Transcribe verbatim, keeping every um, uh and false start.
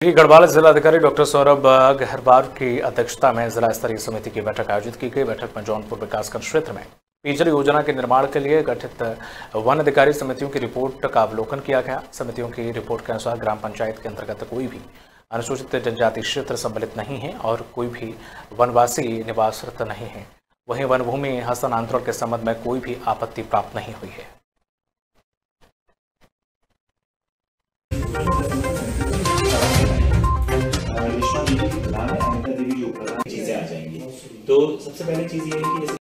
गढ़वाल जिलाधिकारी डॉक्टर सौरभ गहरवार की अध्यक्षता में जिला स्तरीय समिति की बैठक आयोजित की गई। बैठक में जौनपुर विकासखंड क्षेत्र में पेयजल योजना के निर्माण के लिए गठित वन अधिकारी समितियों की रिपोर्ट का अवलोकन किया गया। समितियों की रिपोर्ट के अनुसार ग्राम पंचायत के अंतर्गत कोई भी अनुसूचित जनजाति क्षेत्र सम्मिलित नहीं है और कोई भी वनवासी निवासरत नहीं है। वहीं वन भूमि हस्तांतरण के संबंध में कोई भी आपत्ति प्राप्त नहीं हुई है। चीजें आ जाएंगी। तो सबसे पहले चीज ये है कि